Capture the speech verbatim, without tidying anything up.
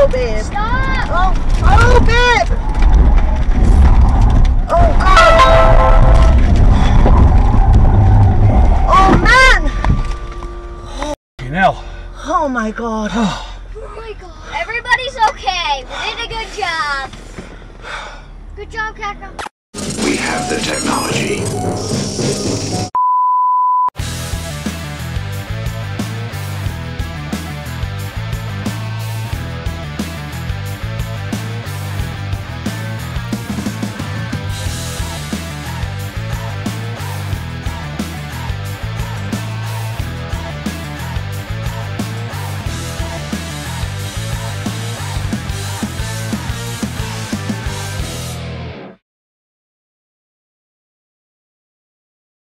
Oh, babe. Stop! Oh, oh, babe! Oh, God! Oh, man! Fucking hell. Oh, my God. Oh, my God. Everybody's okay. We did a good job. Good job, Kaka. We have the technology.